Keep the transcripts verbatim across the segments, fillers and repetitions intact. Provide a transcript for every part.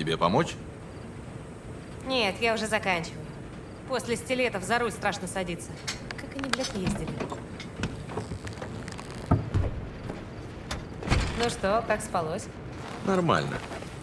Тебе помочь? Нет, я уже заканчиваю. После стилетов за руль страшно садиться. Как они, блядь, ездили? Ну что, как спалось? Нормально.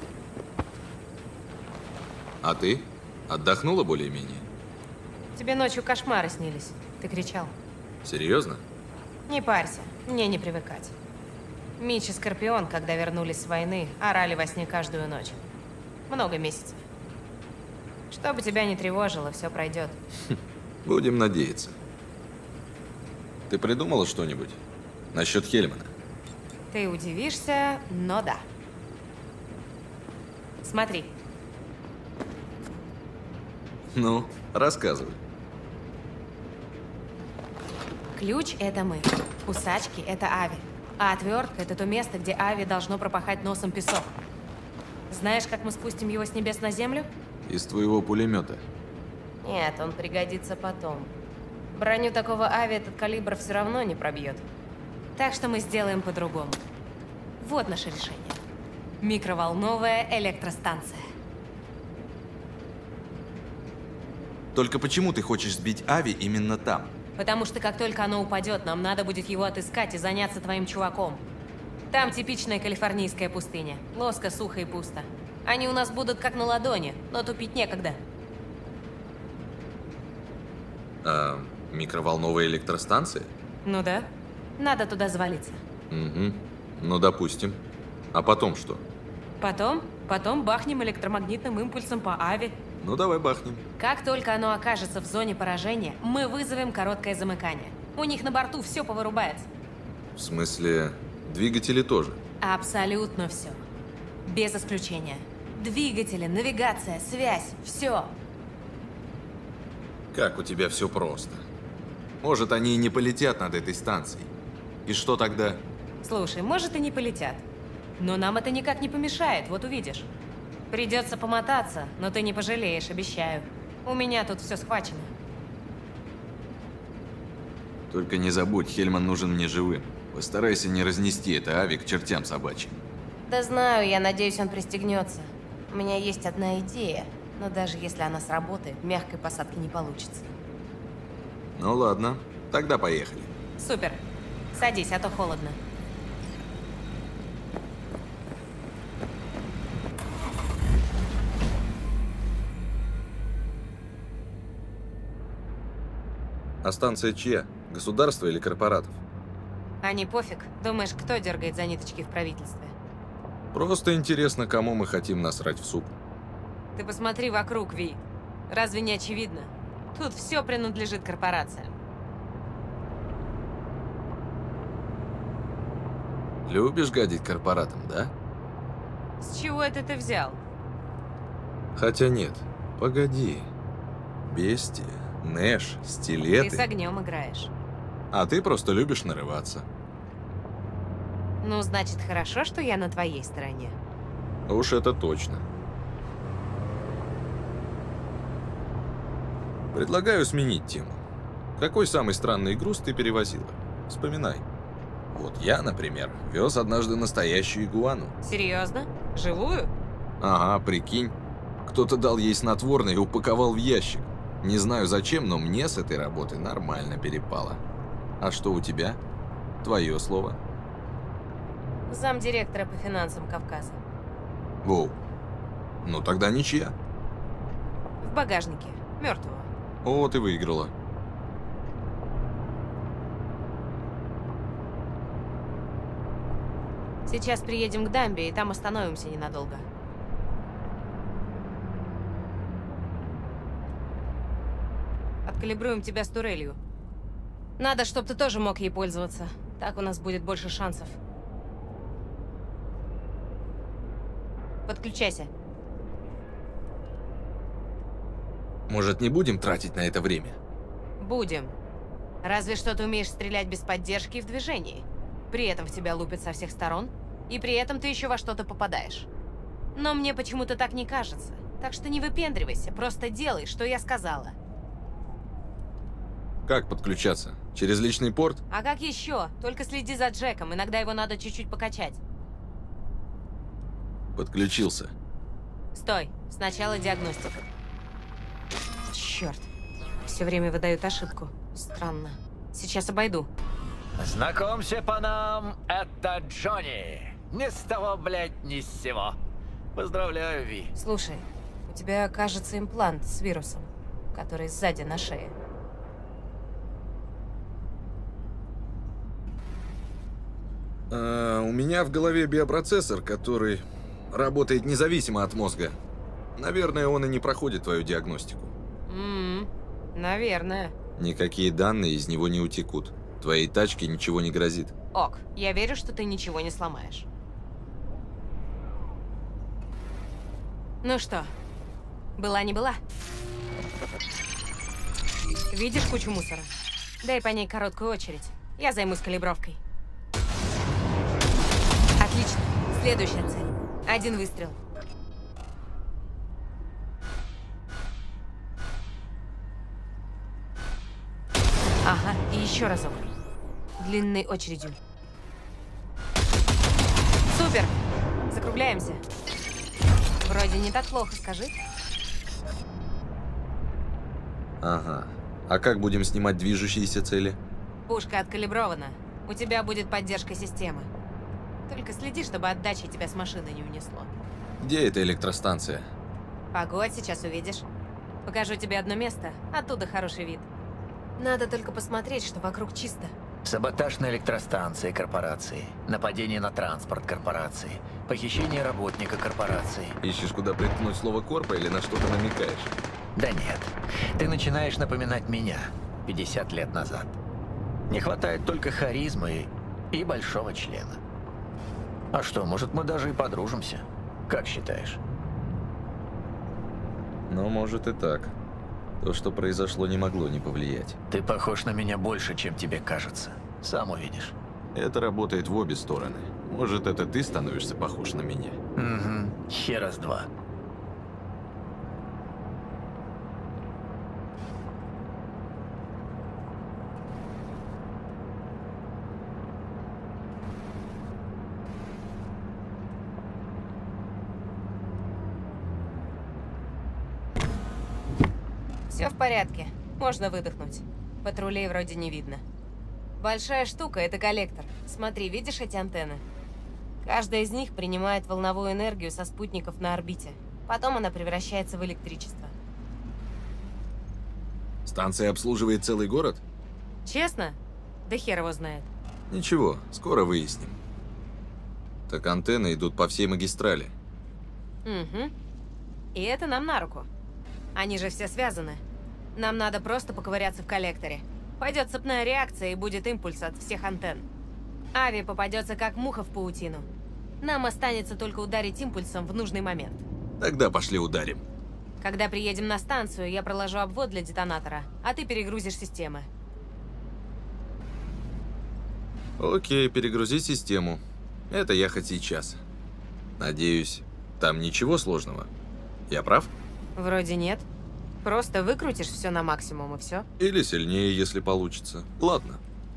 А ты? Отдохнула более-менее? Тебе ночью кошмары снились. Ты кричал. Серьезно? Не парься, мне не привыкать. Мич и Скорпион, когда вернулись с войны, орали во сне каждую ночь. Много месяцев. Что бы тебя не тревожило, все пройдет. Будем надеяться. Ты придумала что-нибудь насчет Хельмана? Ты удивишься, но да. Смотри. Ну, рассказывай. Ключ – это мы. Кусачки – это Ави. А отвертка – это то место, где Ави должно пропахать носом песок. Знаешь, как мы спустим его с небес на землю? Из твоего пулемета. Нет, он пригодится потом. Броню такого Ави этот калибр все равно не пробьет. Так что мы сделаем по-другому. Вот наше решение. Микроволновая электростанция. Только почему ты хочешь сбить Ави именно там? Потому что как только оно упадет, нам надо будет его отыскать и заняться твоим чуваком. Там типичная калифорнийская пустыня. Плоско, сухо и пусто. Они у нас будут как на ладони, но тупить некогда. А, микроволновая электростанция? Ну да. Надо туда завалиться. Угу. Ну, допустим. А потом что? Потом? Потом бахнем электромагнитным импульсом по Ави. Ну, давай бахнем. Как только оно окажется в зоне поражения, мы вызовем короткое замыкание. У них на борту все повырубается. В смысле, двигатели тоже? Абсолютно все. Без исключения. Двигатели, навигация, связь, все. Как у тебя все просто. Может, они и не полетят над этой станцией. И что тогда? Слушай, может и не полетят. Но нам это никак не помешает, вот увидишь. Придется помотаться, но ты не пожалеешь, обещаю. У меня тут все схвачено. Только не забудь, Хельман нужен мне живым. Постарайся не разнести это Ави к чертям собачьим. Да знаю, я надеюсь, он пристегнется. У меня есть одна идея, но даже если она сработает, мягкой посадки не получится. Ну ладно, тогда поехали. Супер. Садись, а то холодно. А станция чья? Государство или корпоратов? А не пофиг. Думаешь, кто дергает за ниточки в правительстве? Просто интересно, кому мы хотим насрать в суп. Ты посмотри вокруг, Ви. Разве не очевидно? Тут все принадлежит корпорациям. Любишь гадить корпоратам, да? С чего это ты взял? Хотя нет. Погоди. Бестия, Нэш, стилеты. Ты с огнем играешь. А ты просто любишь нарываться. Ну, значит, хорошо, что я на твоей стороне. Уж это точно. Предлагаю сменить тему. Какой самый странный груз ты перевозила? Вспоминай. Вот я, например, вез однажды настоящую игуану. Серьезно? Живую? Ага, прикинь. Кто-то дал ей снотворное и упаковал в ящик. Не знаю зачем, но мне с этой работы нормально перепало. А что у тебя? Твое слово. Замдиректора по финансам Кавказа. Воу. Ну тогда ничья. В багажнике. Мертвого. О, ты выиграла. Сейчас приедем к дамбе, и там остановимся ненадолго. Откалибруем тебя с турелью. Надо, чтобы ты тоже мог ей пользоваться. Так у нас будет больше шансов. Подключайся. Может, не будем тратить на это время? Будем. Разве что ты умеешь стрелять без поддержки и в движении. При этом в тебя лупят со всех сторон, и при этом ты еще во что-то попадаешь. Но мне почему-то так не кажется. Так что не выпендривайся, просто делай, что я сказала. Как подключаться? Через личный порт? А как еще? Только следи за Джеком, иногда его надо чуть-чуть покачать. Подключился. Стой, сначала диагностика. Черт, все время выдают ошибку. Странно. Сейчас обойду. Знакомься по нам, это Джонни. Ни с того, блядь, ни с сего. Поздравляю, Ви. Слушай, у тебя, кажется, имплант с вирусом, который сзади на шее. А, у меня в голове биопроцессор, который работает независимо от мозга. Наверное, он и не проходит твою диагностику. Ммм, наверное. Никакие данные из него не утекут. Твоей тачке ничего не грозит. Ок, я верю, что ты ничего не сломаешь. Ну что, была не была? Видишь кучу мусора? Дай по ней короткую очередь. Я займусь калибровкой. Отлично. Следующая цель. Один выстрел. Ага, и еще разок. Длинной очередью. Супер! Закругляемся. Вроде не так плохо, скажи. Ага. А как будем снимать движущиеся цели? Пушка откалибрована. У тебя будет поддержка системы. Только следи, чтобы отдача тебя с машины не унесло. Где эта электростанция? Погодь, сейчас увидишь. Покажу тебе одно место, оттуда хороший вид. Надо только посмотреть, что вокруг чисто. Саботаж на электростанции корпорации, нападение на транспорт корпорации, похищение работника корпорации. Ищешь, куда приткнуть слово «корпа» или на что-то намекаешь? Да нет, ты начинаешь напоминать меня пятьдесят лет назад. Не хватает только харизмы и большого члена. А что, может, мы даже и подружимся? Как считаешь? Ну, может и так. То, что произошло, не могло не повлиять. Ты похож на меня больше, чем тебе кажется. Сам увидишь. Это работает в обе стороны. Может, это ты становишься похож на меня. Угу. Хера с два. Все в порядке. Можно выдохнуть. Патрулей вроде не видно. Большая штука — это коллектор. Смотри, видишь эти антенны? Каждая из них принимает волновую энергию со спутников на орбите. Потом она превращается в электричество. Станция обслуживает целый город? Честно? Да хер его знает. Ничего, скоро выясним. Так антенны идут по всей магистрали. Угу. И это нам на руку. Они же все связаны. Нам надо просто поковыряться в коллекторе. Пойдет цепная реакция и будет импульс от всех антенн. Ави попадется как муха в паутину. Нам останется только ударить импульсом в нужный момент. Тогда пошли ударим. Когда приедем на станцию, я проложу обвод для детонатора, а ты перегрузишь системы. Окей, перегрузи систему. Это я хоть сейчас. Надеюсь, там ничего сложного. Я прав? Вроде нет. Просто выкрутишь все на максимум и все. Или сильнее, если получится. Ладно.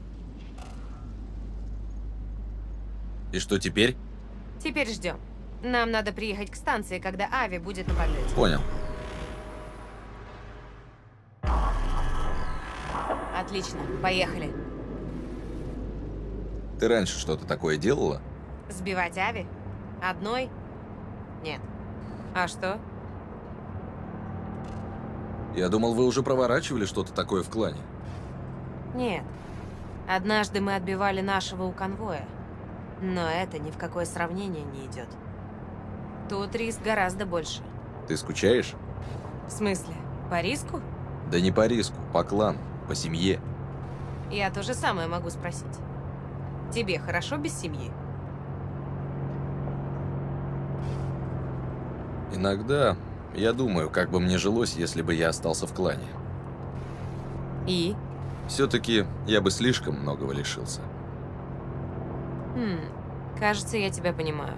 И что теперь? Теперь ждем. Нам надо приехать к станции, когда Ави будет на подлете. Понял. Отлично, поехали. Ты раньше что-то такое делала? Сбивать Ави? Одной? Нет. А что? Я думал, вы уже проворачивали что-то такое в клане. Нет. Однажды мы отбивали нашего у конвоя. Но это ни в какое сравнение не идет. Тут риск гораздо больше. Ты скучаешь? В смысле? По риску? Да не по риску, по клану, по семье. Я то же самое могу спросить. Тебе хорошо без семьи? Иногда я думаю, как бы мне жилось, если бы я остался в клане. И? Все-таки я бы слишком многого лишился. Хм, кажется, я тебя понимаю.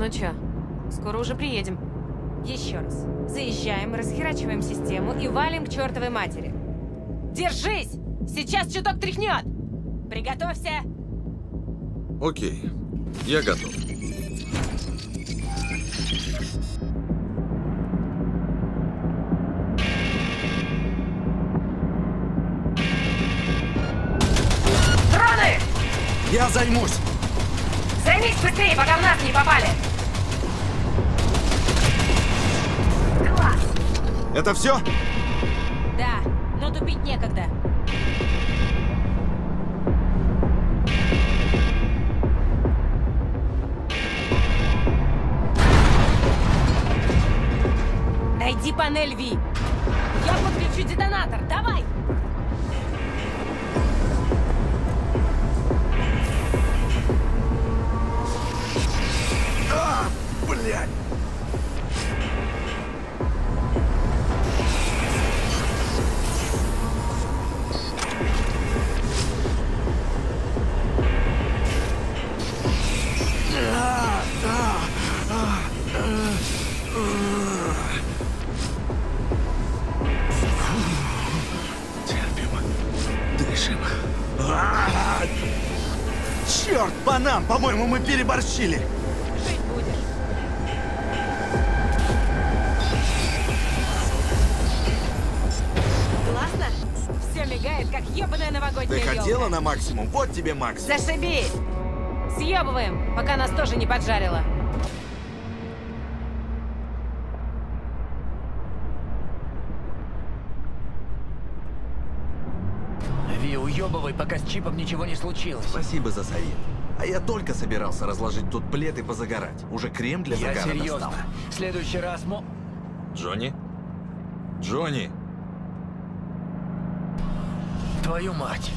Ну чё, скоро уже приедем. Еще раз. Заезжаем, расхерачиваем систему и валим к чертовой матери. Держись! Сейчас чуток тряхнет! Приготовься! Окей, я готов. Дроны! Я займусь! Займись быстрее, пока в нас не попали! Класс! Это все? Да, но тупить некогда. Найди панель Ви. Я подключу детонатор. Давай! А, блядь! Терпим. Дышим. А, черт, Панам! По-моему, мы переборщили. Жить будешь. Классно? Все мигает, как ебаная новогодняя Ты хотела ёлка. на максимум? Вот тебе максимум. Зашибись! Съебываем, пока нас тоже не поджарило. Ви, уебывай, пока с чипом ничего не случилось. Спасибо за совет. А я только собирался разложить тут плед и позагорать. Уже крем для Я загара серьезно. достал. В следующий раз мо... Джонни? Джонни! Твою мать.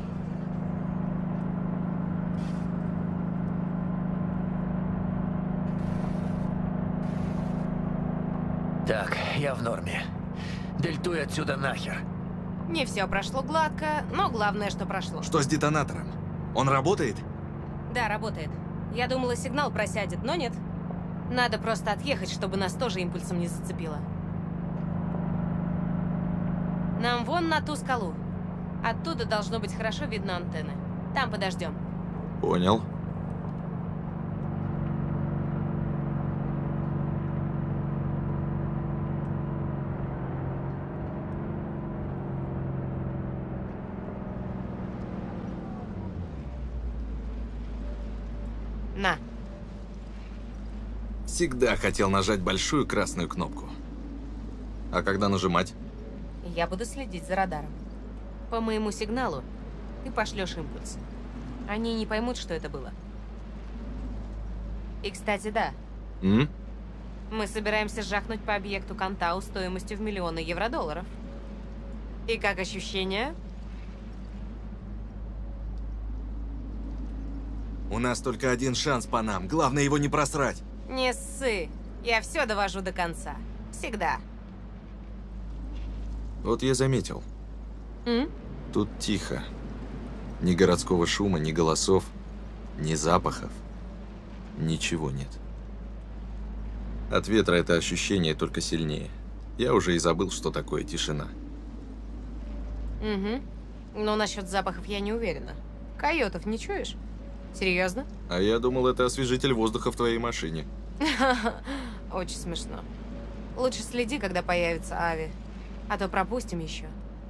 Так, я в норме. Дельтуй отсюда нахер. Не все прошло гладко, но главное, что прошло. Что с детонатором? Он работает? Да, работает. Я думала, сигнал просядет, но нет. Надо просто отъехать, чтобы нас тоже импульсом не зацепило. Нам вон на ту скалу. Оттуда должно быть хорошо видно антенны. Там подождем. Понял. На. Всегда хотел нажать большую красную кнопку. А когда нажимать? Я буду следить за радаром. По моему сигналу ты пошлешь импульс. Они не поймут, что это было. И, кстати, да. М? Мы собираемся жахнуть по объекту Кантау стоимостью в миллионы евро-долларов. И как ощущения? У нас только один шанс, Панам. Главное его не просрать. Не ссы. Я все довожу до конца. Всегда. Вот я заметил. М? Тут тихо. Ни городского шума, ни голосов, ни запахов. Ничего нет. От ветра это ощущение только сильнее. Я уже и забыл, что такое тишина. Угу. Но насчет запахов я не уверена. Койотов не чуешь? Серьезно? А я думал, это освежитель воздуха в твоей машине. Очень смешно. Лучше следи, когда появится Ави. А то пропустим еще.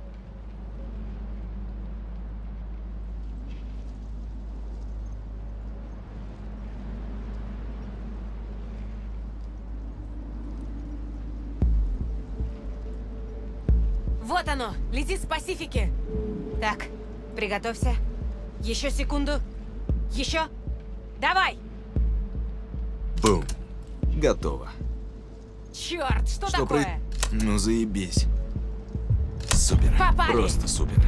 Вот оно! Летит с Пасифики! Так, приготовься. Еще секунду. Еще. Давай! Бум. Готово. Черт, что, Что такое? при- Ну заебись. Супер. Попали. Просто супер.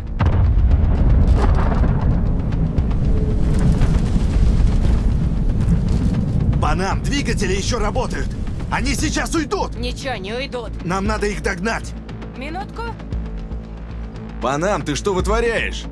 Панам, двигатели еще работают. Они сейчас уйдут. Ничего, не уйдут. Нам надо их догнать. Минутку. Панам, ты что вытворяешь?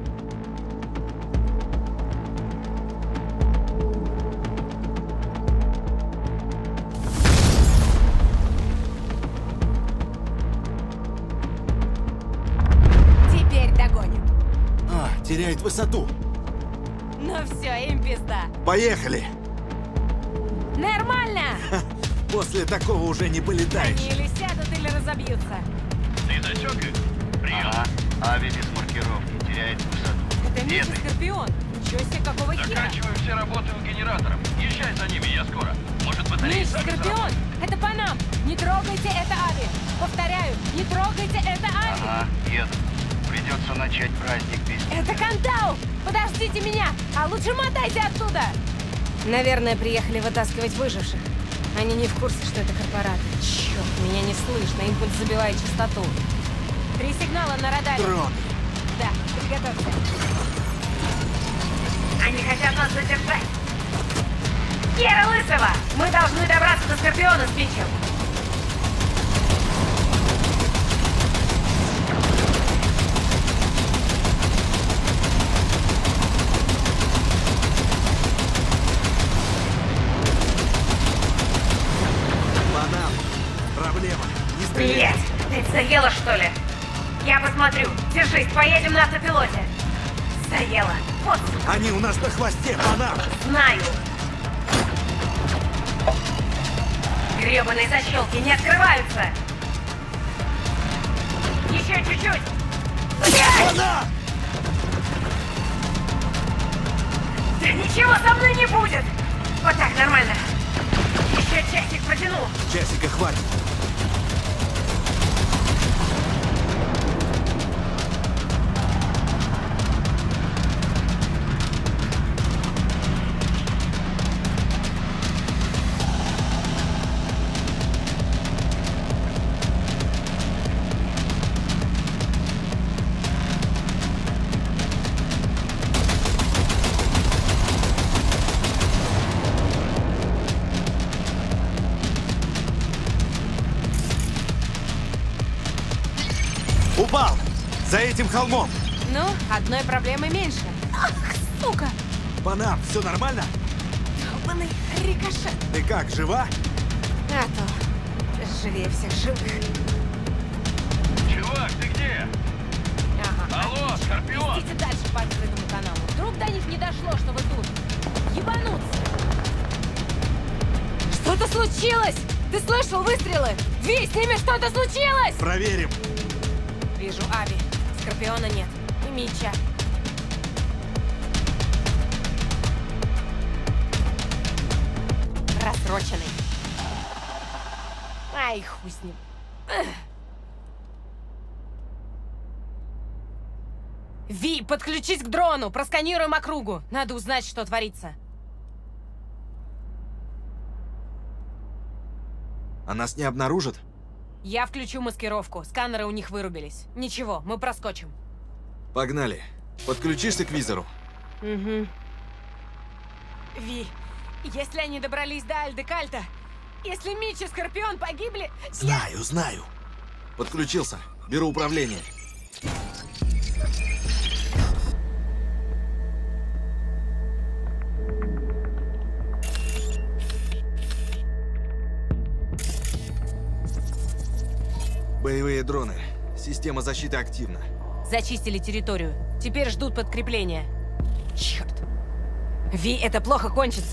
теряет высоту. Ну все, им пизда. Поехали! Нормально! После такого уже не полетаешь. Они или сядут, или разобьются. Ты засек их? Прием. Ага. Ави без маркировки, теряет высоту. Это Мич и Скорпион. Ничего себе, какого хера? Заканчиваю все работы у генераторов. Езжай за ними, я скоро. Может, батарея Мич, сами Скорпион, заработает? это по нам. Не трогайте это Ави. Повторяю, не трогайте это Ави. Ага, еду. Придется начать праздник без тебя. Это Кантау! Подождите меня! А лучше мотайте оттуда! Наверное, приехали вытаскивать выживших. Они не в курсе, что это корпораты. Черт, меня не слышно, импульс забивает частоту. Три сигнала на радаре. Дрон. Да, приготовься. Они хотят нас задержать. Гера Лысого! Мы должны добраться до Скорпиона с Митчем. Банан. Проблема. Не стреляй. Блять, ты заела, что ли? Я посмотрю. Держись, поедем на автопилоте. Заела. Вот, Они у нас на хвосте, банан. знаю. Гребаные защелки не открываются. Еще чуть-чуть. Блядь! Банан! Да ничего со мной не будет. Вот так, нормально. Еще часик протяну. Часика хватит. Упал! За этим холмом! Ну, одной проблемы меньше. Ах, сука! Банан, все нормально? Долбаный рикошет. Ты как, жива? А то живее всех живых. Чувак, ты где? Ага. Алло, Скорпион! Идите дальше по открытому каналу. Вдруг до них не дошло, что вы тут. Ебануться. Что-то случилось! Ты слышал выстрелы? Ви, с ними что-то случилось! Проверим. Вижу Ави. Скорпиона нет. И Митча. Рассроченный. Ай, хуй с ним. Эх. Ви, подключись к дрону! Просканируем округу! Надо узнать, что творится. А нас не обнаружат? Я включу маскировку. Сканеры у них вырубились. Ничего, мы проскочим. Погнали. Подключишься к визору? Угу. Ви, если они добрались до Альдекальта, если Митч и Скорпион погибли... Знаю, знаю. Подключился. Беру управление. Боевые дроны. Система защиты активна. Зачистили территорию. Теперь ждут подкрепления. Черт. Ви, это плохо кончится.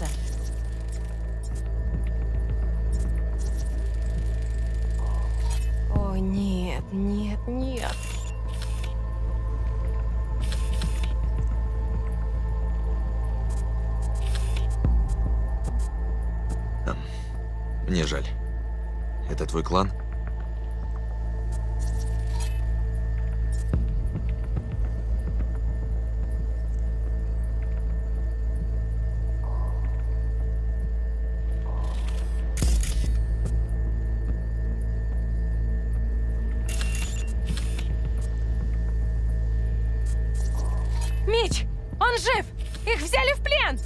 О, нет, нет, нет. Мне жаль. Это твой клан? Митч! Он жив! Их взяли в плен!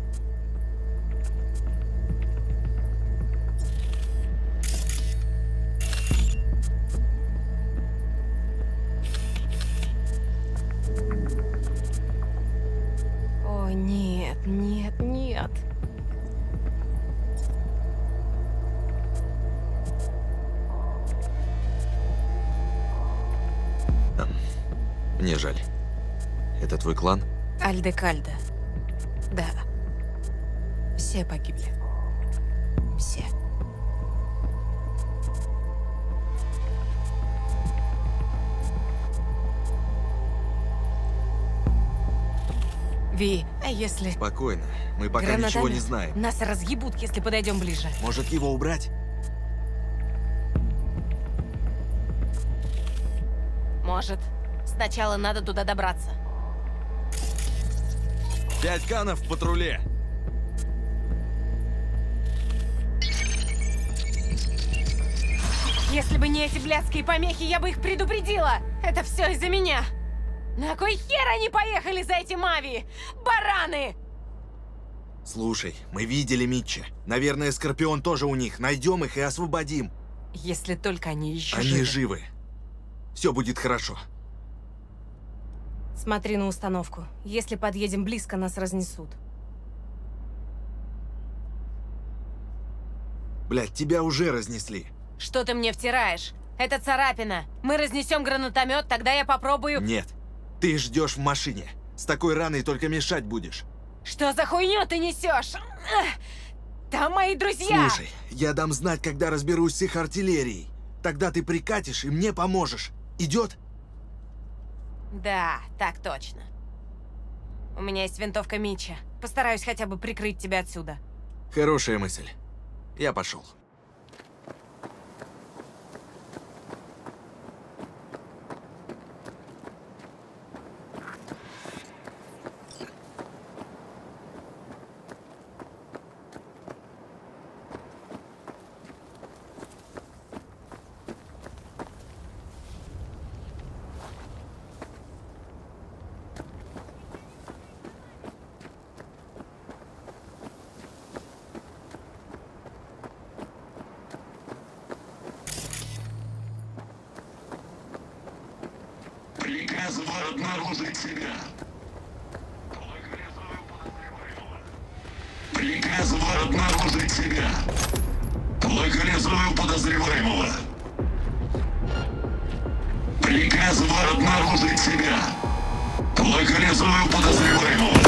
О, нет, нет, нет. Мне жаль. Это твой клан? Альдекальда. Да. Все погибли. Все. Ви, а если... Спокойно. Мы пока ничего не знаем. Нас разъебут, если подойдем ближе. Может, его убрать? Может. Сначала надо туда добраться. Пять канов в патруле. Если бы не эти блядские помехи, я бы их предупредила! Это все из-за меня! На кой хер они поехали за этим Ави? Бараны! Слушай, мы видели Митча. Наверное, Скорпион тоже у них. Найдем их и освободим. Если только они еще Они живы. живы. Все будет хорошо. Смотри на установку. Если подъедем близко, нас разнесут. Блядь, тебя уже разнесли. Что ты мне втираешь? Это царапина. Мы разнесем гранатомет, тогда я попробую... Нет. Ты ждешь в машине. С такой раной только мешать будешь. Что за хуйню ты несешь? Там мои друзья! Слушай, я дам знать, когда разберусь с их артиллерией. Тогда ты прикатишь и мне поможешь. Идет? Да, так точно. У меня есть винтовка Митча. Постараюсь хотя бы прикрыть тебя отсюда. Хорошая мысль. Я пошел. Приказываю обнаружить себя. Приказываю обнаружить себя. Локализую подозреваемого. Приказываю обнаружить себя. Локализую подозреваемого.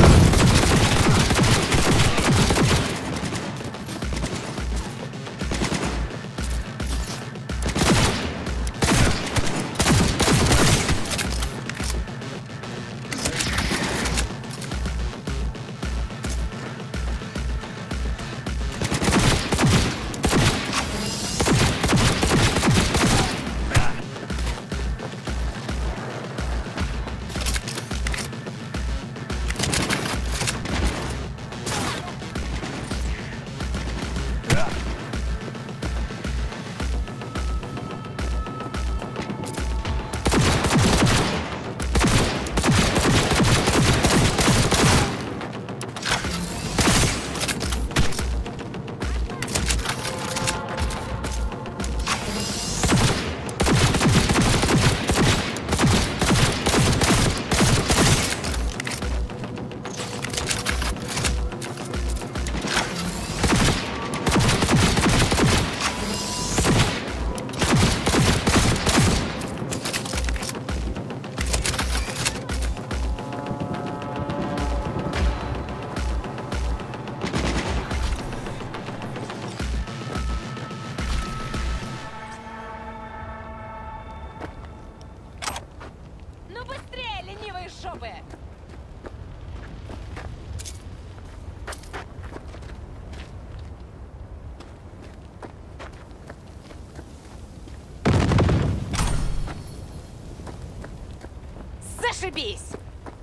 Зашибись!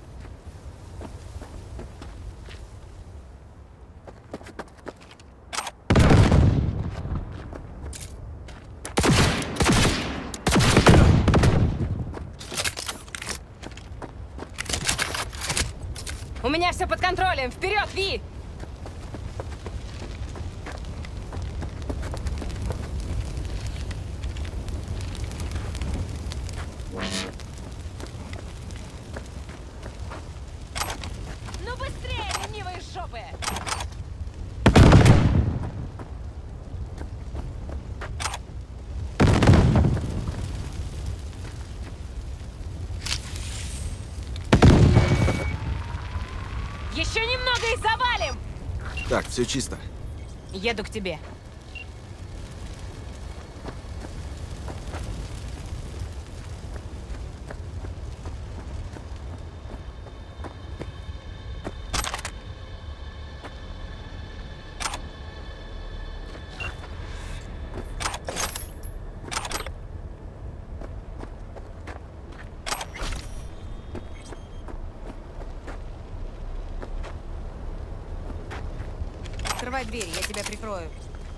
У меня все под контролем! Вперед, Ви! Ну быстрее, ленивые жопы! Так, все чисто. Еду к тебе. Открывай дверь, я тебя прикрою.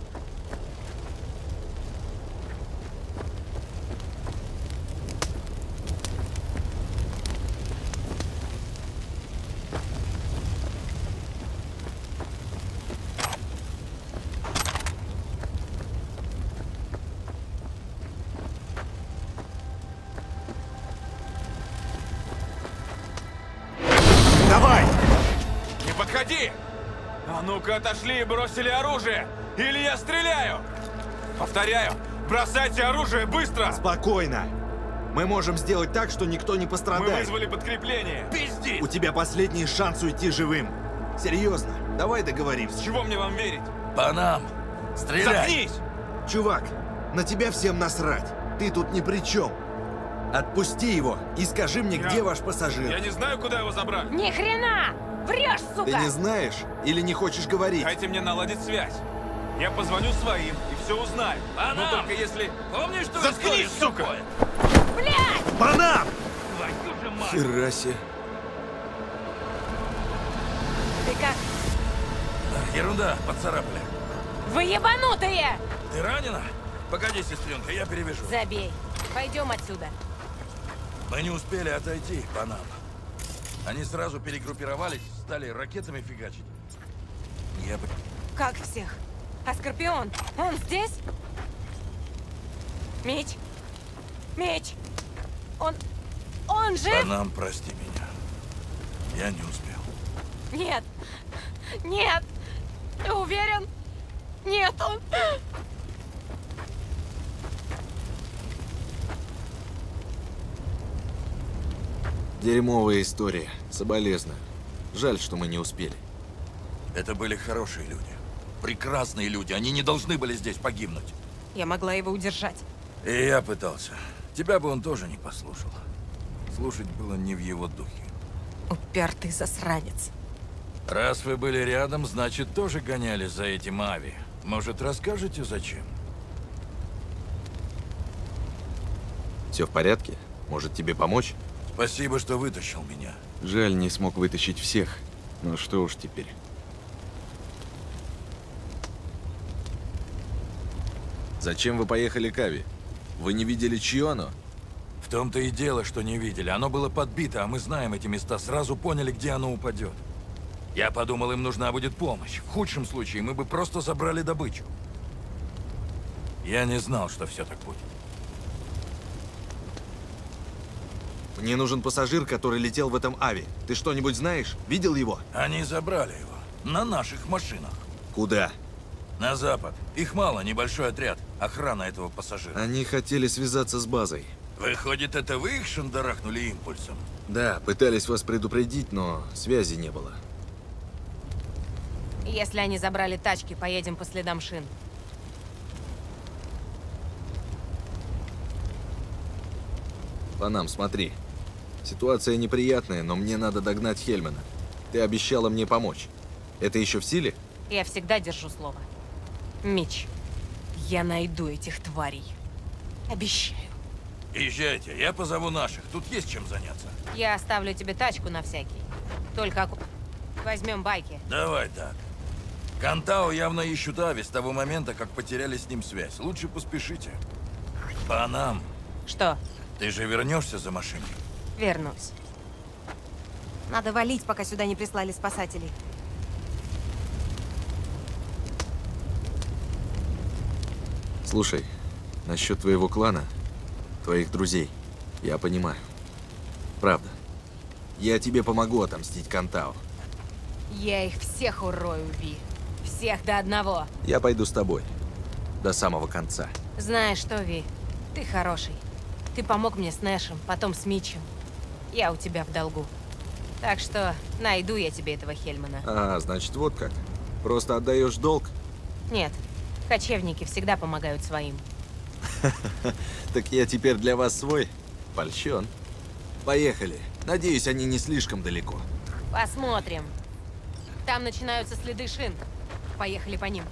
Давай! Не подходи! А ну-ка отошли и бросили оружие! Или я стреляю! Повторяю, бросайте оружие быстро! Спокойно. Мы можем сделать так, что никто не Мы пострадает. вызвали подкрепление! Пизди! У тебя последний шанс уйти живым. Серьезно, давай договоримся. С чего мне вам верить? По нам! Стреляй! Заткнись! Чувак, на тебя всем насрать. Ты тут ни при чем. Отпусти его и скажи мне, Я- где ваш пассажир. Я не знаю, куда его забрали. Ни хрена! Врешь, сука! Ты не знаешь или не хочешь говорить? Дайте мне наладить связь. Я позвоню своим и все узнаю. По Но нам! только если... Помнишь, что Заткнись, историю сука! такое? Блядь! По нам! Твою же мать! Хера себе. Ты как? Ерунда, поцарапали. Вы ебанутые! Ты ранена? Погоди, сестренка, я перевяжу. Забей. Пойдем отсюда. Мы не успели отойти по нам. Они сразу перегруппировались, стали ракетами фигачить. Я бы... Как всех? А Скорпион? Он здесь? Меч? Меч! Он... Он По жив? нам, прости меня. Я не успел. Нет! Нет! Ты уверен? Нет, он... Дерьмовая история. Соболезную. Жаль, что мы не успели. Это были хорошие люди. Прекрасные люди. Они не должны были здесь погибнуть. Я могла его удержать. И я пытался. Тебя бы он тоже не послушал. Слушать было не в его духе. Упертый засранец. Раз вы были рядом, значит, тоже гонялись за этим Ави. Может, расскажете, зачем? Все в порядке? Может, тебе помочь? Спасибо, что вытащил меня. Жаль, не смог вытащить всех. Ну что уж теперь. Зачем вы поехали к Ави? Вы не видели, чье оно? В том-то и дело, что не видели. Оно было подбито, а мы знаем эти места. Сразу поняли, где оно упадет. Я подумал, им нужна будет помощь. В худшем случае мы бы просто забрали добычу. Я не знал, что все так будет. Мне нужен пассажир, который летел в этом Ави. Ты что-нибудь знаешь? Видел его? Они забрали его. На наших машинах. Куда? На запад. Их мало, небольшой отряд. Охрана этого пассажира. Они хотели связаться с базой. Выходит, это вы их шандарахнули импульсом? Да, пытались вас предупредить, но связи не было. Если они забрали тачки, поедем по следам шин. Панам, смотри. Ситуация неприятная, но мне надо догнать Хельмана. Ты обещала мне помочь. Это еще в силе? Я всегда держу слово. Мич, я найду этих тварей. Обещаю. Езжайте, я позову наших. Тут есть чем заняться. Я оставлю тебе тачку на всякий. Только аку- возьмем байки. Давай так. Кантао явно ищут Ави с того момента, как потеряли с ним связь. Лучше поспешите. Панам, Что? ты же вернешься за машиной? Вернусь. Надо валить, пока сюда не прислали спасателей. Слушай, насчет твоего клана, твоих друзей, я понимаю. Правда. Я тебе помогу отомстить Кантао. Я их всех урою, Ви. Всех до одного. Я пойду с тобой. До самого конца. Знаешь что, Ви? Ты хороший. Ты помог мне с Нэшем, потом с Митчем. Я у тебя в долгу. Так что найду я тебе этого Хельмана. А, значит, вот как. Просто отдаешь долг? Нет, кочевники всегда помогают своим. Так я теперь для вас свой? Польщен. Поехали. Надеюсь, они не слишком далеко. Посмотрим. Там начинаются следы шин. Поехали по ним.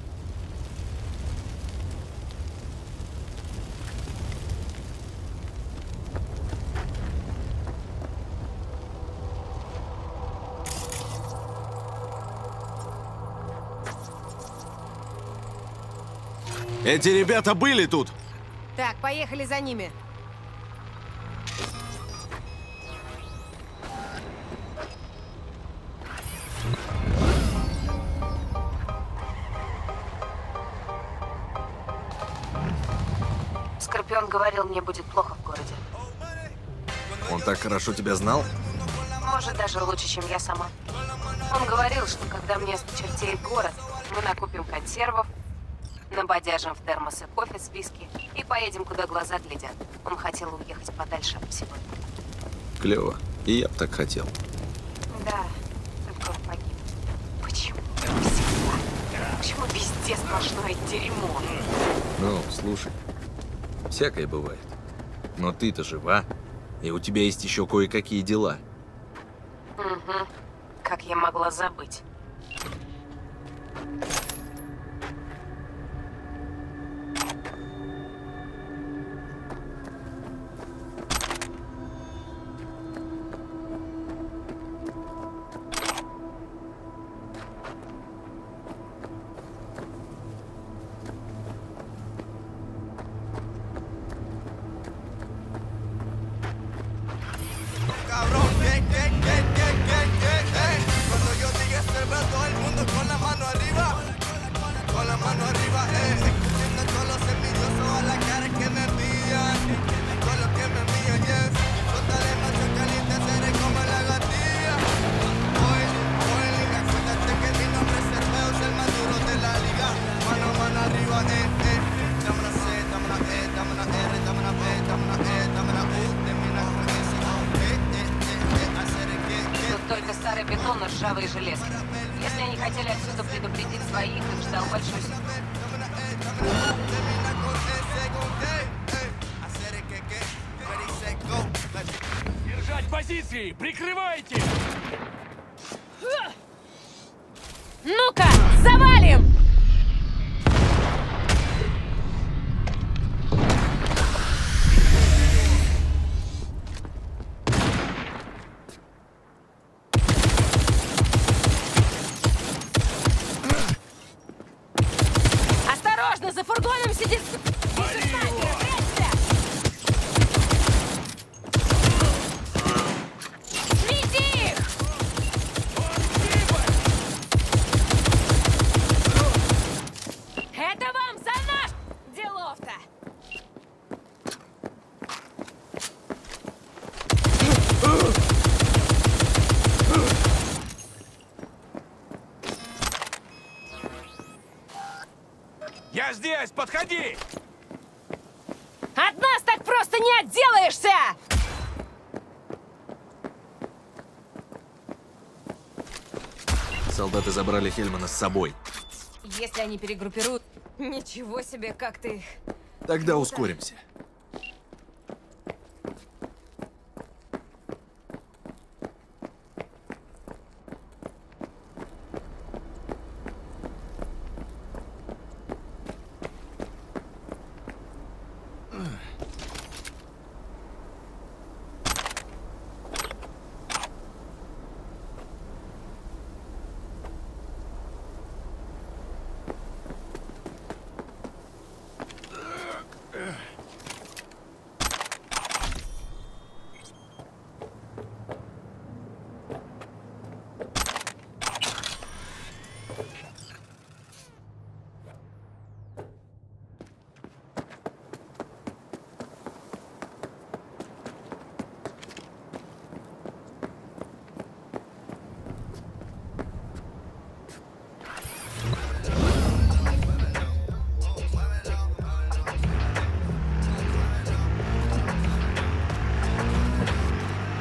Эти ребята были тут! Так, поехали за ними. Скорпион говорил, мне будет плохо в городе. Он так хорошо тебя знал? Может, даже лучше, чем я сама. Он говорил, что когда мне осточертеет город, мы накупим консервов, набодяжим в термосы кофе с виски и поедем, куда глаза глядят. Он хотел уехать подальше от всего. Клево. И я бы так хотел. Да, только он погиб. Почему? Всегда. Почему везде сплошное дерьмо? Ну, слушай. Всякое бывает. Но ты-то жива. И у тебя есть еще кое-какие дела. Угу. Как я могла забыть? Только старый бетон и ржавые железки. Если они хотели отсюда предупредить своих, их ждал большой суд. Держать позиции! Прикрывайте! Ну-ка, завалим! Осторожно, за фургоном сидит... Свети их! Это вам за наш делов-то! Я здесь! Подходи! От нас так просто не отделаешься! Солдаты забрали Хельмана с собой. Если они перегруппируют... Ничего себе, как ты их... Тогда ускоримся.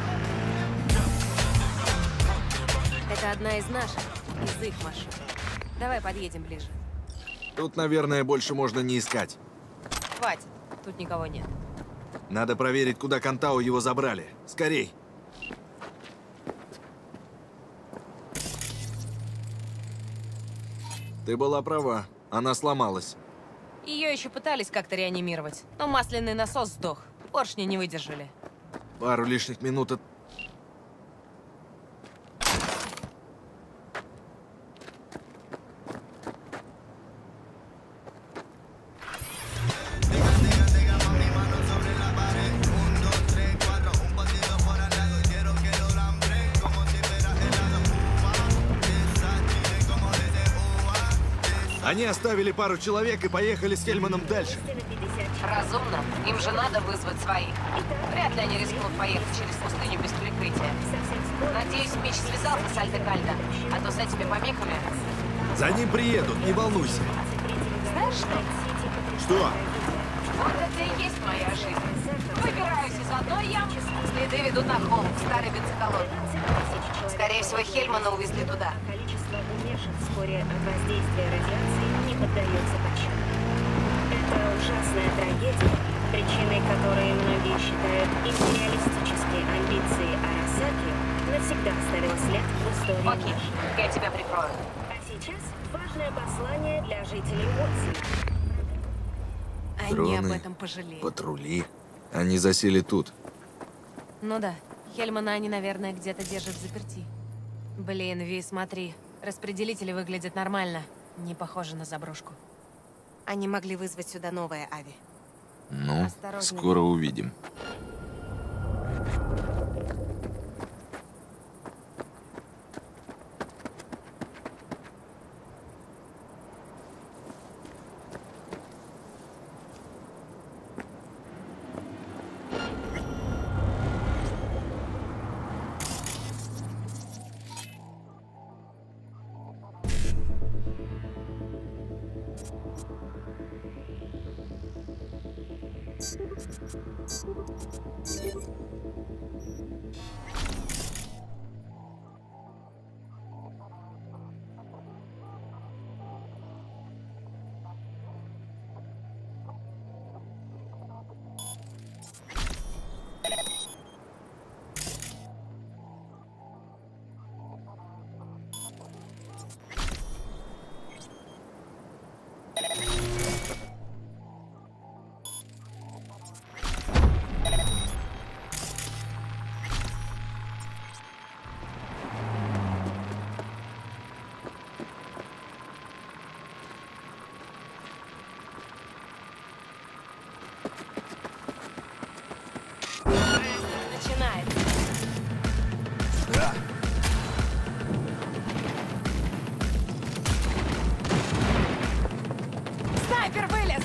Это одна из наших, из их машин. Давай подъедем ближе. Тут, наверное, больше можно не искать. Хватит, тут никого нет. Надо проверить, куда Кантау его забрали. Скорей! Ты была права. Она сломалась. Ее еще пытались как-то реанимировать, но масляный насос сдох. Поршни не выдержали. Пару лишних минут от... Они оставили пару человек и поехали с Хельманом дальше. Разумно. Им же надо вызвать своих. Вряд ли они рискнут поехать через пустыню без прикрытия. Надеюсь, Митч связался с Альдекальдо, а то с этими помехами... За ним приедут, не волнуйся. Знаешь что? Что? Вот это и есть моя жизнь. Выбираюсь из одной ямы, следы ведут на холм, к старой бензоколонке. Скорее всего, Хельмана увезли туда. Количество умерших вскоре от воздействия радиации не поддается подсчету. Это ужасная трагедия, причиной которой многие считают империалистические амбиции Арасаки, навсегда оставила след в истории. Окей, я тебя прикрою. А сейчас важное послание для жителей Уотсона. Они Дроны, об этом пожалеют. патрули. Они засели тут. Ну да, Хельмана они, наверное, где-то держат взаперти. Блин, Ви, смотри. Распределители выглядят нормально. Не похоже на заброшку. Они могли вызвать сюда новое Ави. Ну, Осторожней. скоро увидим. Начинается. Снайпер вылез!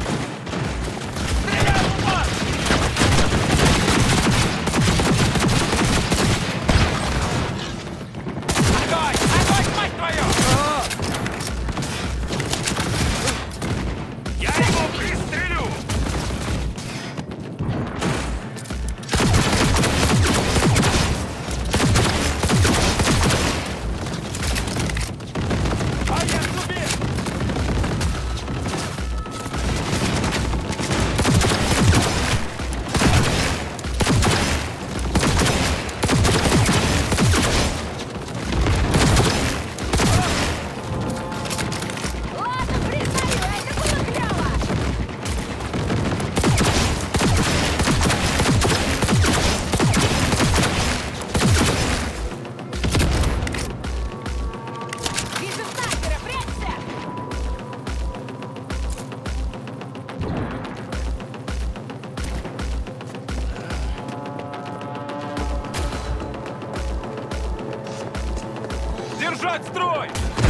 Огонь! Огонь, мать твою! Я его пристрелю! Ладно, признаю, это было клево! Вижу снайпера, прячься! Держать строй!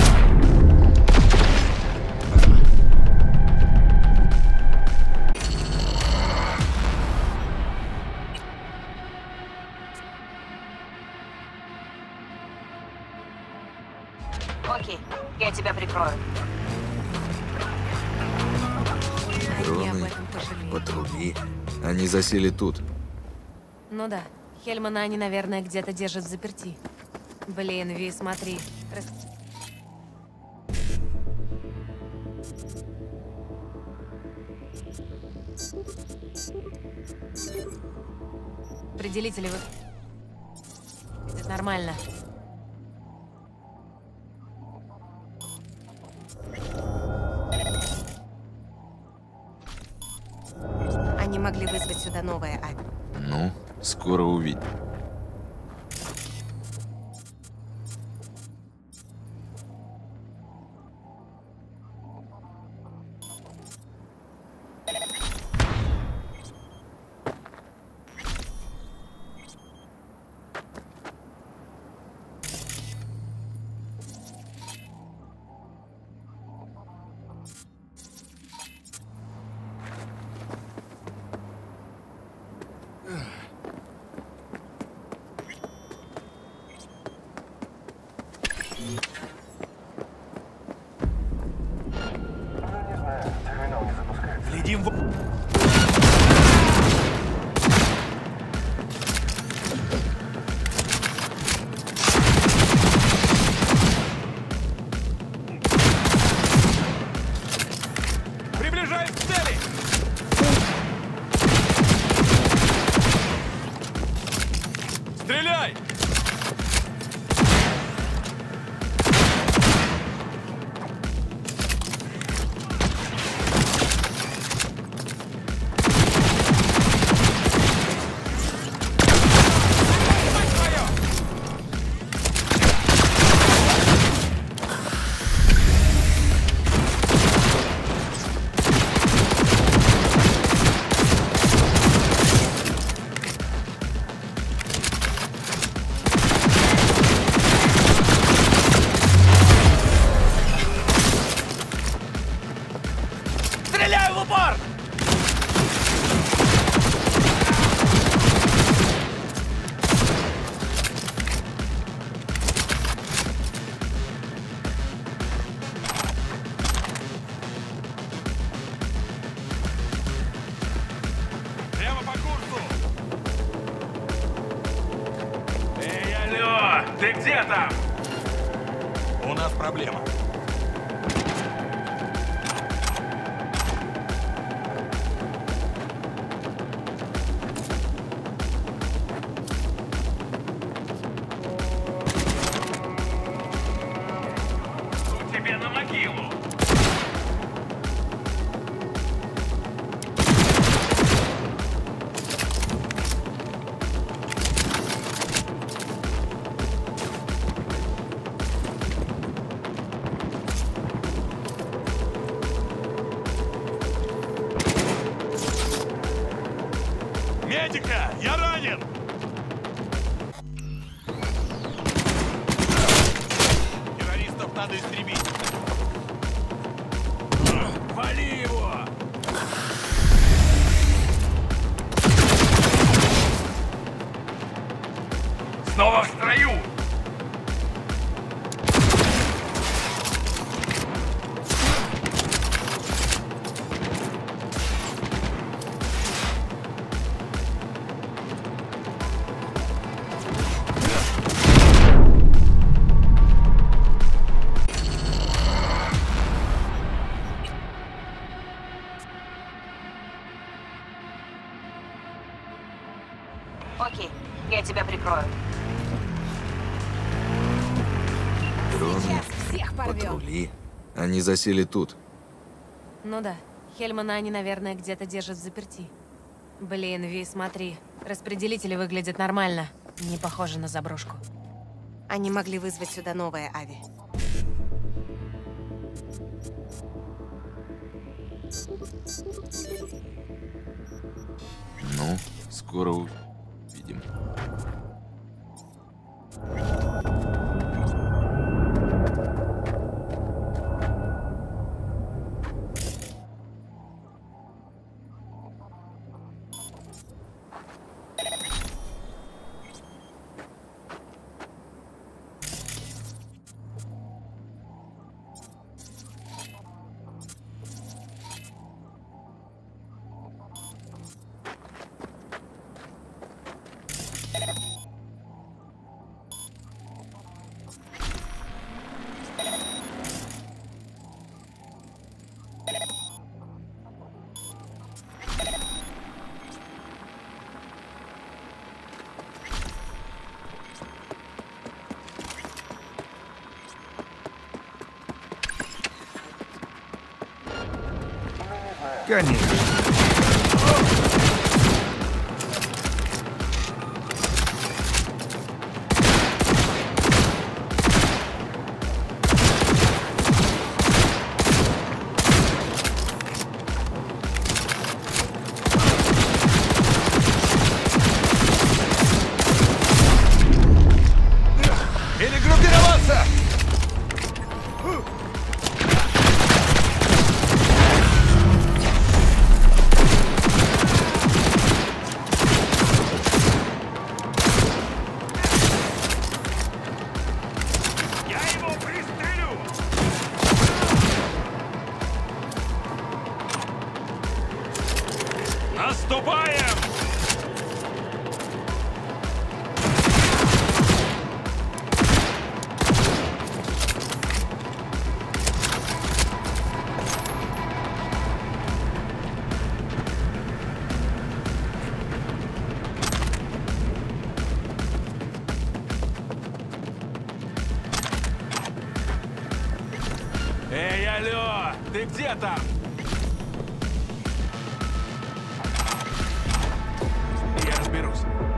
Окей, я тебя прикрою. Они об Дроны, этом пожалеют. патрули. Они засели тут. Ну да, Хельмана они, наверное, где-то держат взаперти. Блин, Ви, смотри. Рас- Определители вы... Это нормально. Они могли вызвать сюда новое ави. Ну, скоро увидим. Следим в... Приближаюсь к цели! Стреляй! Стреляю в упор! Прямо по курсу! Эй, алло! Ты где там? У нас проблема. Тебе на могилу! Медика! Я ранен! Террористов надо истребить! Вали его! Снова в строю! Окей, я тебя прикрою. Дроны, Всех порвем. патрули. Они засели тут. Ну да, Хельмана они, наверное, где-то держат в заперти. Блин, Ви, смотри. Распределители выглядят нормально. Не похоже на заброшку. Они могли вызвать сюда новое ави. Ну, скоро увидим. Конечно. Перегруппироваться! Наступаем! Эй, алло! Ты где там? Я разберусь.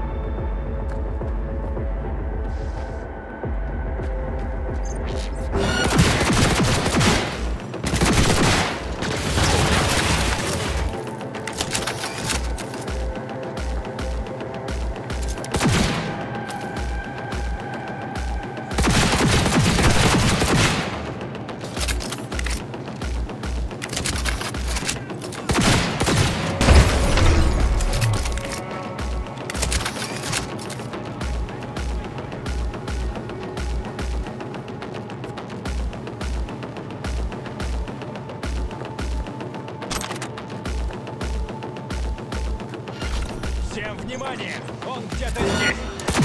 Всем внимание! Он где-то здесь!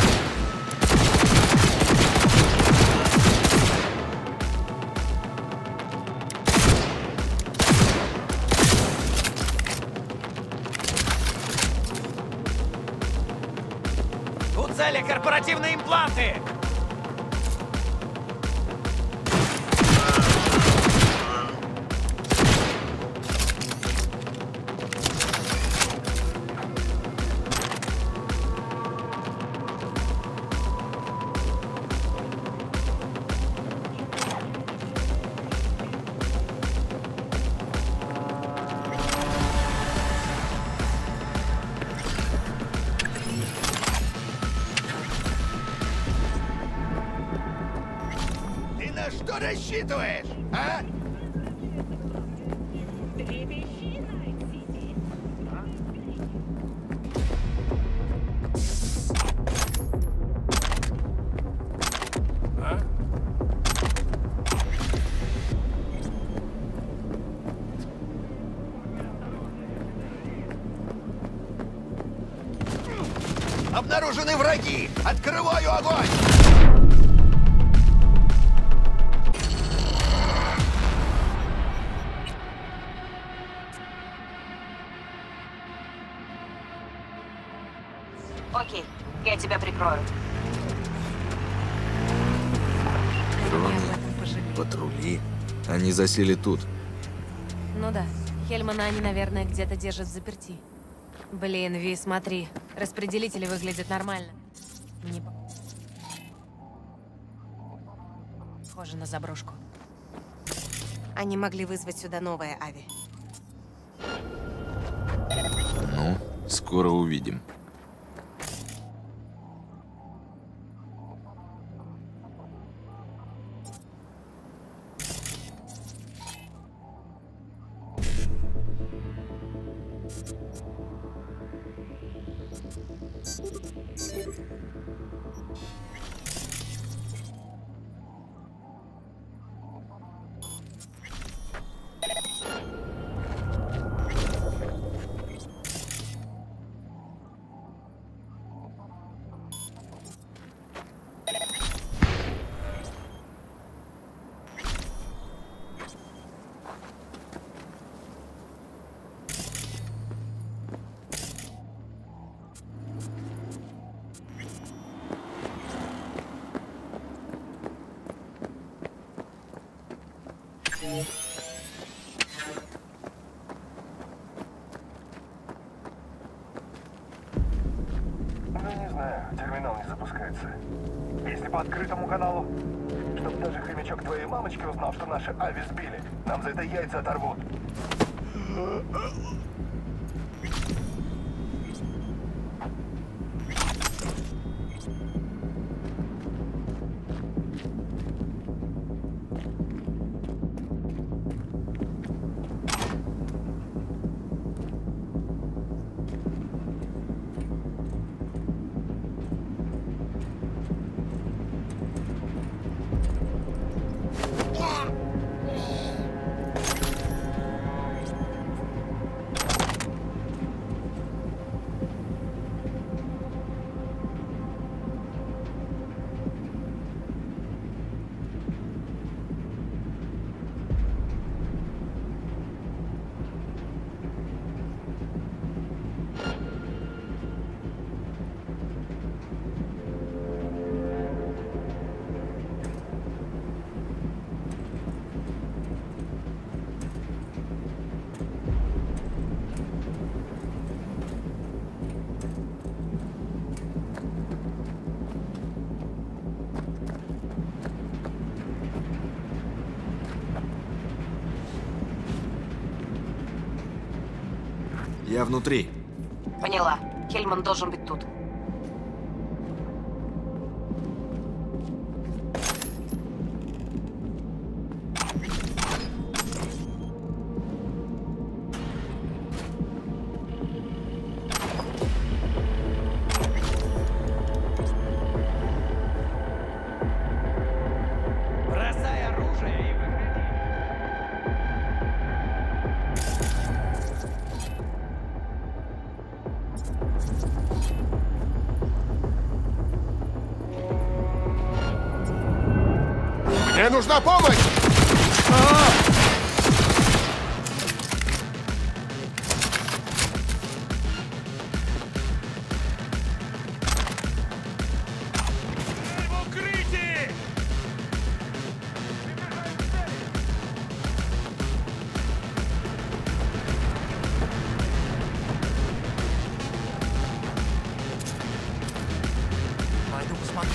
У цели корпоративные импланты! Ты на что рассчитываешь, а? Обнаружены враги! Открываю огонь! Окей, я тебя прикрою. Дроны, патрули. Они засели тут. Ну да, Хельмана они, наверное, где-то держат в заперти. Блин, Ви, смотри. Распределители выглядят нормально. Не по- Похоже на заброшку. Они могли вызвать сюда новое Ави. Ну, скоро увидим. знаю, терминал не запускается. Если по открытому каналу, чтобы даже хомячок твоей мамочки узнал, что наши Ави сбили, нам за это яйца оторвут. Я внутри. Поняла. Хельман должен быть тут. Бросай оружие и выходи. Мне нужна помощь! Пойду посмотрю.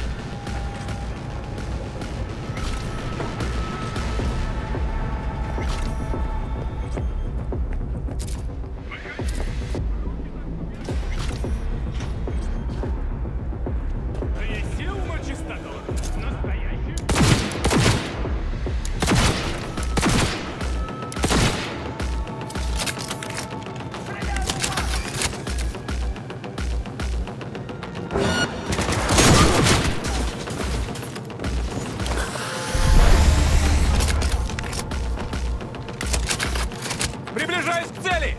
Приближаюсь к цели!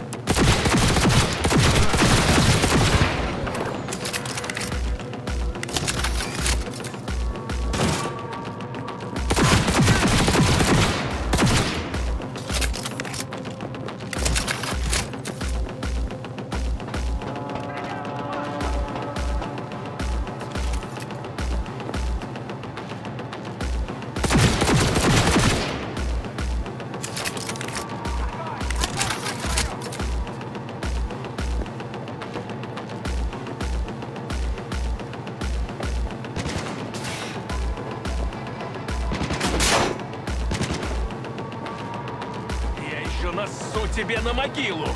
Я еще нассу тебе на могилу!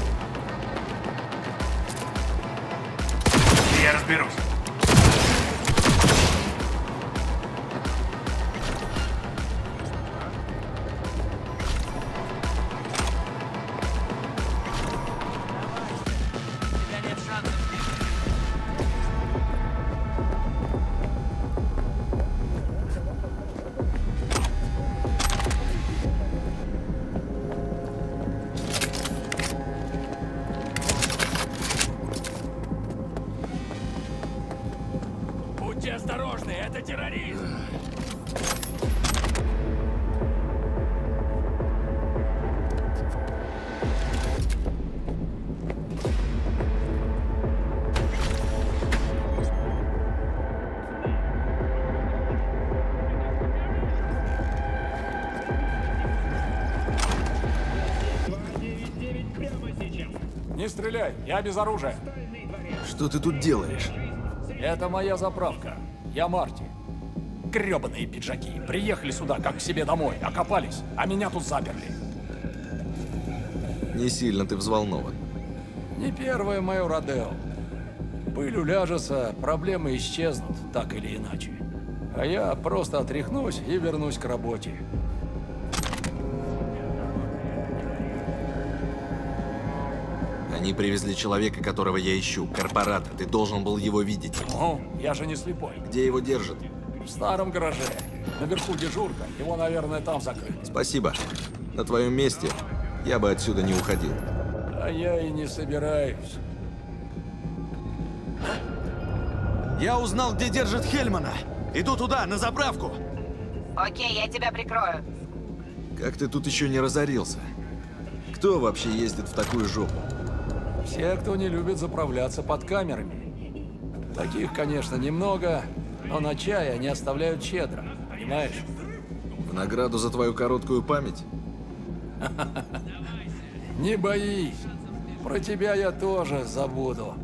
Я разберусь. Будьте осторожны, это террорист! Не стреляй, я без оружия. Что ты тут делаешь? Это моя заправка. Я Марти. Гребаные пиджаки. Приехали сюда, как к себе домой, окопались, а меня тут заперли. Не сильно ты взволнован. Не первое мое родео. Пыль уляжется, проблемы исчезнут, так или иначе. А я просто отряхнусь и вернусь к работе. Они привезли человека, которого я ищу. Корпората. Ты должен был его видеть. Ну, я же не слепой. Где его держат? В старом гараже. Наверху дежурка. Его, наверное, там закрыли. Спасибо. На твоем месте я бы отсюда не уходил. А я и не собираюсь. Я узнал, где держит Хельмана. Иду туда, на заправку. Окей, я тебя прикрою. Как ты тут еще не разорился? Кто вообще ездит в такую жопу? Все, кто не любит заправляться под камерами. Таких, конечно, немного, но на чай они оставляют щедро, понимаешь? В награду за твою короткую память? Не боись, про тебя я тоже забуду.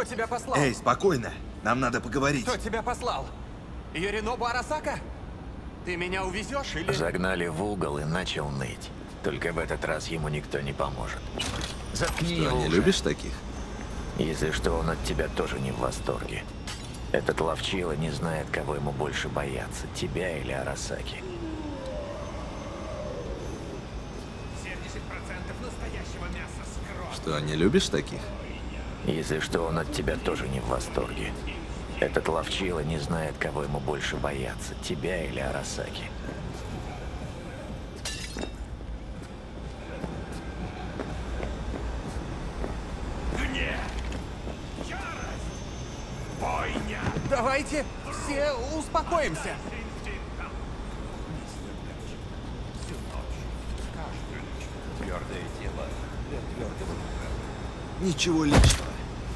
Кто тебя послал? Эй, спокойно. Нам надо поговорить. Кто тебя послал? Yorinobu Арасака? Ты меня увезешь или... Загнали в угол и начал ныть. Только в этот раз ему никто не поможет. Заткни Что, его не уже. любишь таких? Если что, он от тебя тоже не в восторге. Этот ловчила не знает, кого ему больше бояться, тебя или Арасаки. семьдесят процентов настоящего мяса с кровью. Что, не любишь таких? Если что, он от тебя тоже не в восторге. Этот ловчила не знает, кого ему больше бояться, тебя или Арасаки. Бойня! Давайте все успокоимся. Твердое тело для твердого духа. Ничего личного.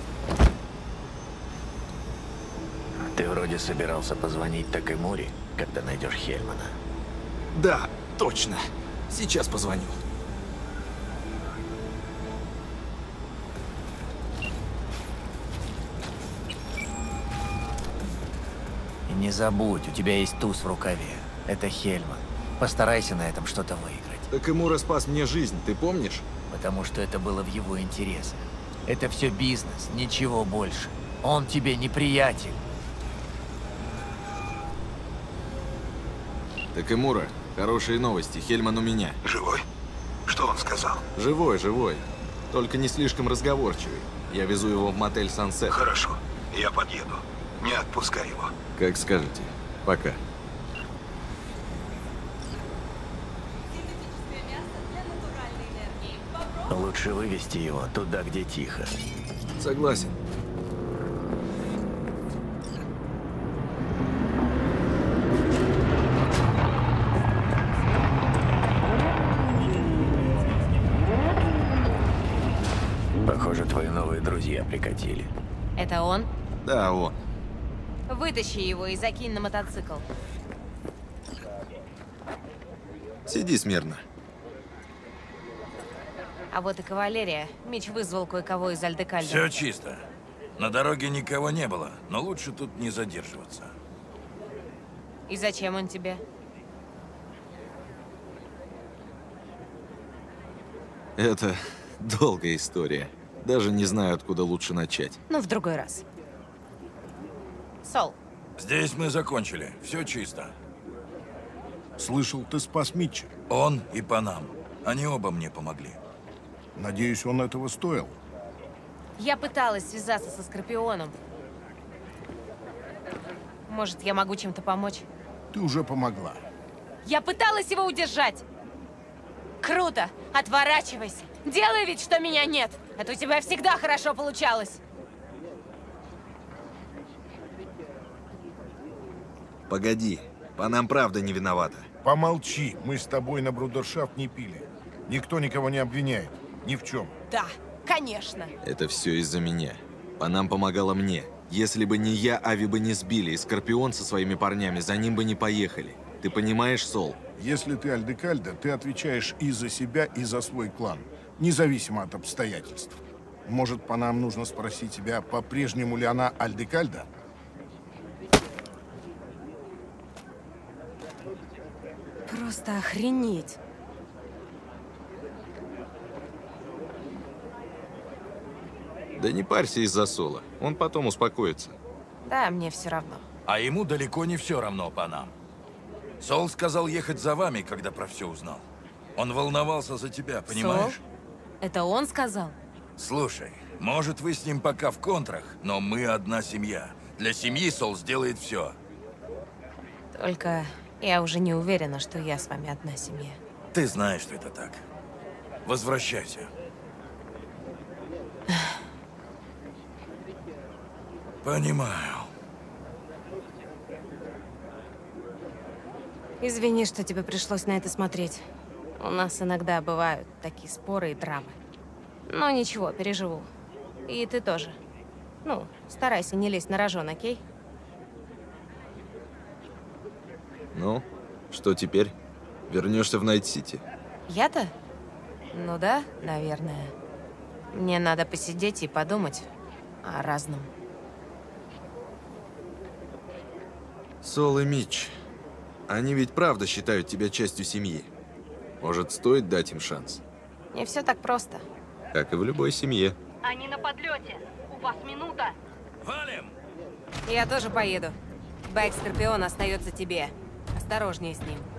Ты вроде собирался позвонить Такэмури, когда найдешь Хельмана. Да, точно. Сейчас позвоню. И не забудь, у тебя есть туз в рукаве. Это Хельман. Постарайся на этом что-то выиграть. Такэмура спас мне жизнь, ты помнишь? Потому что это было в его интересах. Это все бизнес, ничего больше. Он тебе не приятель. Такэмура, хорошие новости. Хельман у меня. Живой? Что он сказал? Живой, живой. Только не слишком разговорчивый. Я везу его в мотель Сансет. Хорошо, я подъеду. Не отпускай его. Как скажете. Пока. Лучше вывести его туда, где тихо. Согласен. Похоже, твои новые друзья прикатили. Это он? Да, он. Вытащи его и закинь на мотоцикл. Сиди смирно. А вот и кавалерия. Мич вызвал кое-кого из Альдекальда. Все чисто. На дороге никого не было, но лучше тут не задерживаться. И зачем он тебе? Это долгая история. Даже не знаю, откуда лучше начать. Ну, в другой раз. Сол. Здесь мы закончили. Все чисто. Слышал, ты спас Митча. Он и Панам. Они оба мне помогли. Надеюсь, он этого стоил. Я пыталась связаться со Скорпионом. Может, я могу чем-то помочь? Ты уже помогла. Я пыталась его удержать. Круто! Отворачивайся! Делай вид, что меня нет! Это у тебя всегда хорошо получалось! Погоди, Панам правда не виновата. Помолчи, мы с тобой на брудершафт не пили. Никто никого не обвиняет. Ни в чем. Да, конечно. Это все из-за меня. Панам помогала мне. Если бы не я, Ави бы не сбили, и Скорпион со своими парнями за ним бы не поехали. Ты понимаешь, Сол? Если ты Альдекальда, ты отвечаешь и за себя, и за свой клан. Независимо от обстоятельств. Может, по нам нужно спросить тебя, по-прежнему ли она Альдекальда? Просто охренеть. Да не парься из-за Сола. Он потом успокоится. Да, мне все равно. А ему далеко не все равно по нам. Сол сказал ехать за вами, когда про все узнал. Он волновался за тебя, понимаешь? Сол? Это он сказал? Слушай, может, вы с ним пока в контрах, но мы одна семья. Для семьи Сол сделает все. Только я уже не уверена, что я с вами одна семья. Ты знаешь, что это так. Возвращайся. Понимаю. Извини, что тебе пришлось на это смотреть. У нас иногда бывают такие споры и драмы. Но ничего, переживу. И ты тоже. Ну, старайся не лезть на рожон, окей? Ну, что теперь? Вернешься в Найт-Сити? Я-то? Ну да, наверное. Мне надо посидеть и подумать. о разном. Сол и Митч, они ведь правда считают тебя частью семьи. Может, стоит дать им шанс? Не все так просто. Как и в любой семье. Они на подлете. У вас минута. Я тоже поеду. Байк Скорпион остается тебе. Осторожнее с ним.